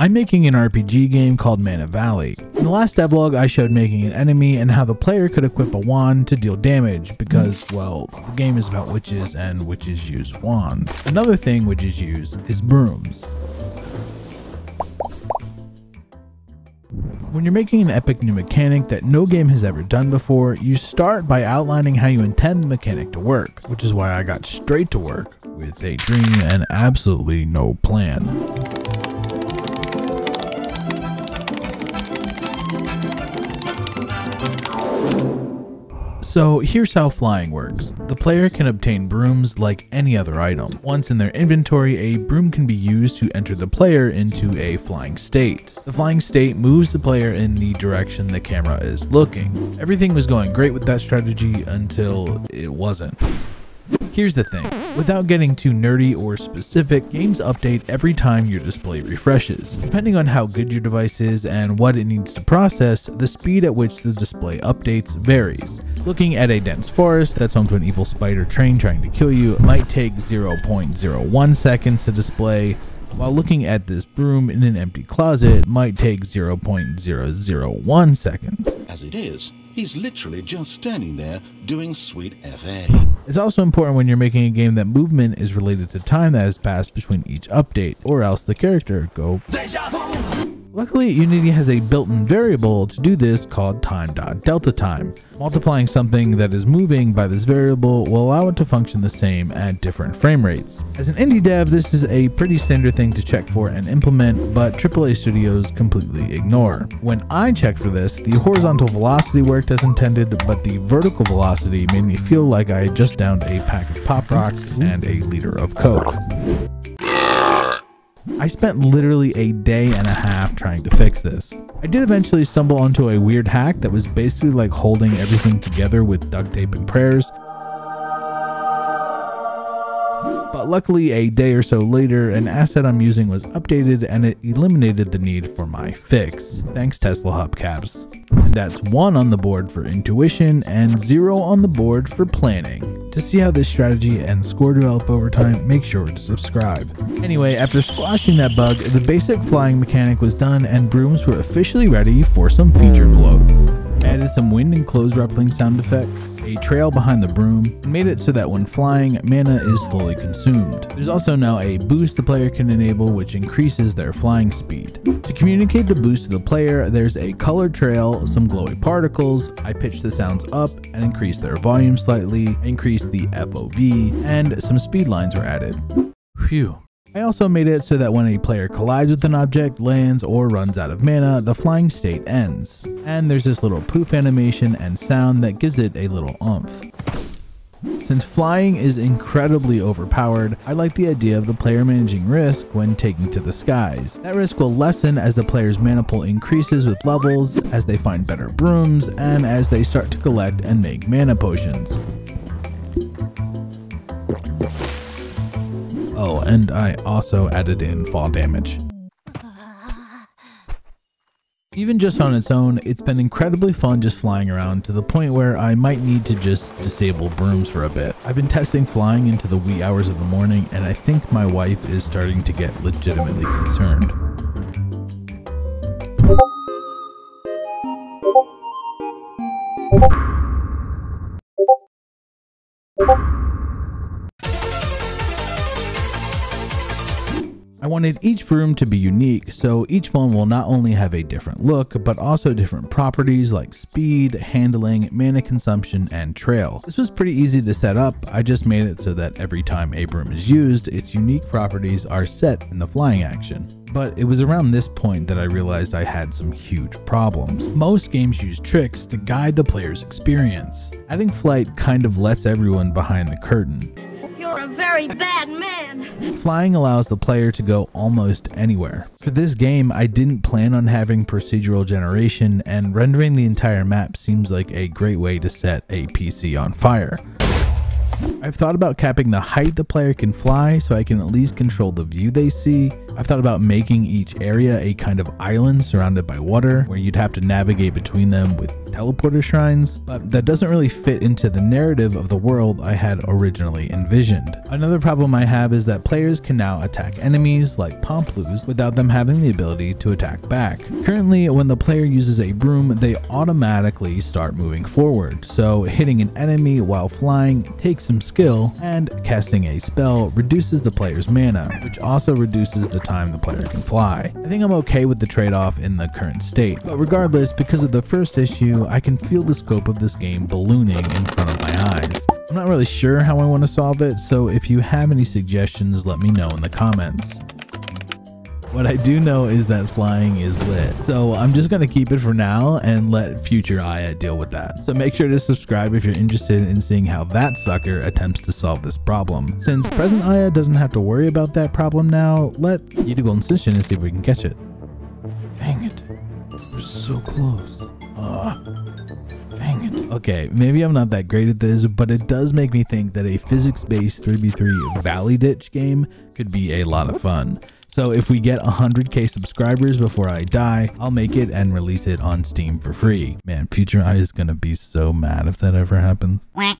I'm making an RPG game called Mana Valley. In the last devlog, I showed making an enemy and how the player could equip a wand to deal damage because, well, the game is about witches and witches use wands. Another thing witches use is brooms. When you're making an epic new mechanic that no game has ever done before, you start by outlining how you intend the mechanic to work, which is why I got straight to work with a dream and absolutely no plan. So here's how flying works. The player can obtain brooms like any other item. Once in their inventory, a broom can be used to enter the player into a flying state. The flying state moves the player in the direction the camera is looking. Everything was going great with that strategy until it wasn't. Here's the thing, without getting too nerdy or specific, games update every time your display refreshes. Depending on how good your device is and what it needs to process, the speed at which the display updates varies. Looking at a dense forest that's home to an evil spider train trying to kill you might take 0.01 seconds to display, while looking at this broom in an empty closet might take 0.001 seconds. As it is, he's literally just standing there doing sweet FA. It's also important when you're making a game that movement is related to time that has passed between each update, or else the character go deja vu. Luckily, Unity has a built-in variable to do this called time.delta time. Multiplying something that is moving by this variable will allow it to function the same at different frame rates. As an indie dev, this is a pretty standard thing to check for and implement, but AAA studios completely ignore. When I checked for this, the horizontal velocity worked as intended, but the vertical velocity made me feel like I had just downed a pack of Pop Rocks and a liter of Coke. I spent literally a day and a half trying to fix this. I did eventually stumble onto a weird hack that was basically like holding everything together with duct tape and prayers. But luckily a day or so later, an asset I'm using was updated and it eliminated the need for my fix. Thanks Tesla hubcaps. And that's 1 on the board for intuition and 0 on the board for planning. To see how this strategy and score develop over time, make sure to subscribe. Anyway, after squashing that bug, the basic flying mechanic was done and brooms were officially ready for some feature bloat. I added some wind and clothes ruffling sound effects, a trail behind the broom, and made it so that when flying, mana is slowly consumed. There's also now a boost the player can enable which increases their flying speed. To communicate the boost to the player, there's a colored trail, some glowy particles, I pitched the sounds up and increased their volume slightly, increased the FOV, and some speed lines were added. Phew. I also made it so that when a player collides with an object, lands, or runs out of mana, the flying state ends. And there's this little poof animation and sound that gives it a little oomph. Since flying is incredibly overpowered, I like the idea of the player managing risk when taking to the skies. That risk will lessen as the player's mana pool increases with levels, as they find better brooms, and as they start to collect and make mana potions. Oh, and I also added in fall damage. Even just on its own, it's been incredibly fun just flying around to the point where I might need to just disable brooms for a bit. I've been testing flying into the wee hours of the morning and I think my wife is starting to get legitimately concerned. I wanted each broom to be unique, so each one will not only have a different look, but also different properties like speed, handling, mana consumption, and trail. This was pretty easy to set up. I just made it so that every time a broom is used, its unique properties are set in the flying action. But it was around this point that I realized I had some huge problems. Most games use tricks to guide the player's experience. Adding flight kind of lets everyone behind the curtain. You're a very bad man. Flying allows the player to go almost anywhere. For this game, I didn't plan on having procedural generation, and rendering the entire map seems like a great way to set a PC on fire. I've thought about capping the height the player can fly so I can at least control the view they see. I've thought about making each area a kind of island surrounded by water where you'd have to navigate between them with teleporter shrines, but that doesn't really fit into the narrative of the world I had originally envisioned. Another problem I have is that players can now attack enemies like Pomplus without them having the ability to attack back. Currently, when the player uses a broom, they automatically start moving forward, so hitting an enemy while flying takes some skill, and casting a spell reduces the player's mana, which also reduces the time the player can fly. I think I'm okay with the trade-off in the current state, but regardless, because of the first issue, I can feel the scope of this game ballooning in front of my eyes. I'm not really sure how I want to solve it, so if you have any suggestions, let me know in the comments. What I do know is that flying is lit, so I'm just going to keep it for now and let future Aya deal with that. So make sure to subscribe if you're interested in seeing how that sucker attempts to solve this problem. Since present Aya doesn't have to worry about that problem now, let's eat a golden session and see if we can catch it. Dang it. We're so close. Dang it. Okay, maybe I'm not that great at this, but it does make me think that a physics-based 3v3 Valley Ditch game could be a lot of fun. So if we get 100k subscribers before I die, I'll make it and release it on Steam for free. Man, future Eye is gonna be so mad if that ever happens.